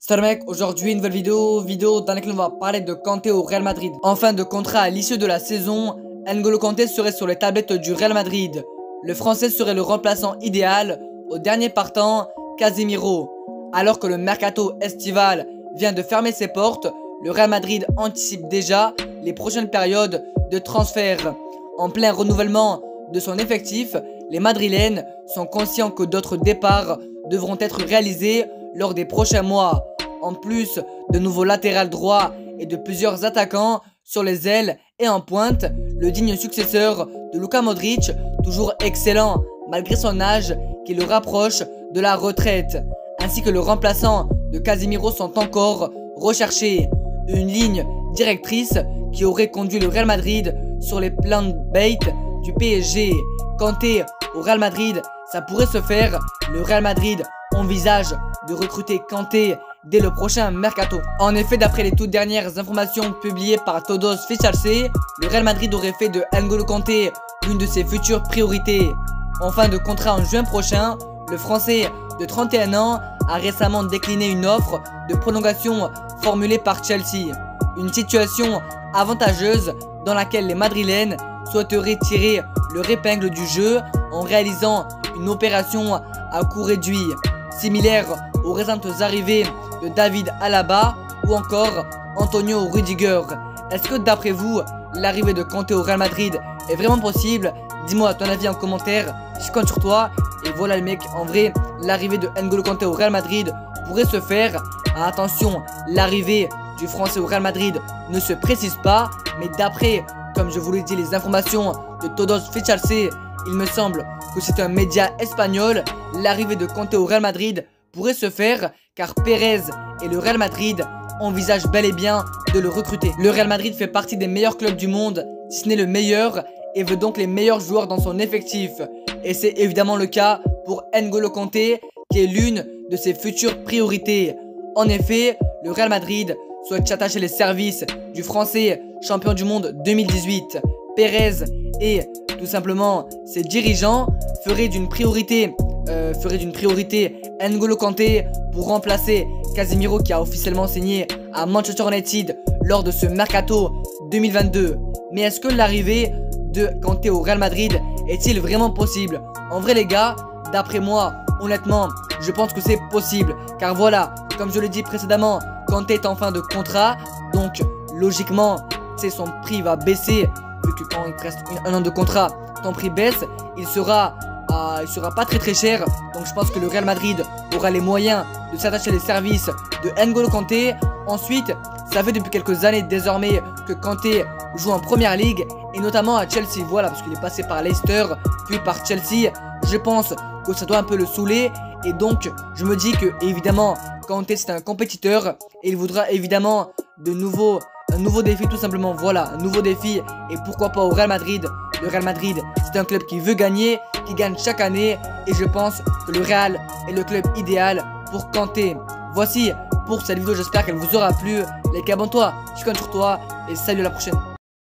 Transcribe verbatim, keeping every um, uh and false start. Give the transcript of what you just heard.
Salut mec, aujourd'hui une nouvelle vidéo, vidéo dans laquelle on va parler de Kanté au Real Madrid. En fin de contrat à l'issue de la saison, N'Golo Kanté serait sur les tablettes du Real Madrid. Le français serait le remplaçant idéal au dernier partant, Casemiro. Alors que le mercato estival vient de fermer ses portes, le Real Madrid anticipe déjà les prochaines périodes de transfert. En plein renouvellement de son effectif, les Madrilènes sont conscients que d'autres départs devront être réalisés lors des prochains mois. En plus de nouveaux latérales droits et de plusieurs attaquants sur les ailes et en pointe, le digne successeur de Luka Modric, toujours excellent malgré son âge qui le rapproche de la retraite, ainsi que le remplaçant de Casemiro sont encore recherchés. Une ligne directrice qui aurait conduit le Real Madrid sur les plans de bait du P S G. Kanté au Real Madrid, ça pourrait se faire. Le Real Madrid envisage de recruter Kanté dès le prochain mercato. En effet, d'après les toutes dernières informations publiées par Todos Ficharse, le Real Madrid aurait fait de N'Golo Kanté l'une de ses futures priorités. En fin de contrat en juin prochain, le Français de trente et un ans a récemment décliné une offre de prolongation formulée par Chelsea. Une situation avantageuse dans laquelle les Madrilènes souhaiteraient tirer leur épingle du jeu en réalisant une opération à coût réduit, similaire aux récentes arrivées de David Alaba ou encore Antonio Rudiger. Est-ce que d'après vous, l'arrivée de Kanté au Real Madrid est vraiment possible? Dis-moi ton avis en commentaire, je compte sur toi. Et voilà les mecs, en vrai, l'arrivée de N'Golo Kanté au Real Madrid pourrait se faire. Attention, l'arrivée du Français au Real Madrid ne se précise pas, mais d'après, comme je vous l'ai dit, les informations de Todos Ficharse, il me semble que c'est un média espagnol. L'arrivée de Kanté au Real Madrid pourrait se faire car Pérez et le Real Madrid envisagent bel et bien de le recruter. Le Real Madrid fait partie des meilleurs clubs du monde, si ce n'est le meilleur, et veut donc les meilleurs joueurs dans son effectif. Et c'est évidemment le cas pour N'Golo Kanté, qui est l'une de ses futures priorités. En effet, le Real Madrid souhaite s'attacher les services du Français champion du monde deux mille dix-huit. Pérez et tout simplement ses dirigeants feraient d'une priorité euh, feraient d'une priorité N'Golo Kanté pour remplacer Casemiro qui a officiellement signé à Manchester United lors de ce mercato deux mille vingt-deux. Mais est-ce que l'arrivée de Kanté au Real Madrid est-il vraiment possible? En vrai les gars, d'après moi, honnêtement, je pense que c'est possible. Car voilà, comme je l'ai dit précédemment, Kanté est en fin de contrat, donc logiquement, c'est son prix va baisser. Vu que quand il te reste un an de contrat, ton prix baisse, il sera, euh, il sera pas très très cher. Donc je pense que le Real Madrid aura les moyens de s'attacher les services de N'Golo Kanté. Ensuite, ça fait depuis quelques années désormais que Kanté joue en première ligue et notamment à Chelsea. Voilà, parce qu'il est passé par Leicester puis par Chelsea. Je pense que ça doit un peu le saouler et donc je me dis que évidemment Kanté c'est un compétiteur et il voudra évidemment de nouveaux un nouveau défi tout simplement. Voilà, un nouveau défi et pourquoi pas au Real Madrid. Le Real Madrid c'est un club qui veut gagner, qui gagne chaque année et je pense que le Real est le club idéal pour Kanté. Voici pour cette vidéo, j'espère qu'elle vous aura plu. Les gars, abonne-toi, je compte sur toi et salut à la prochaine.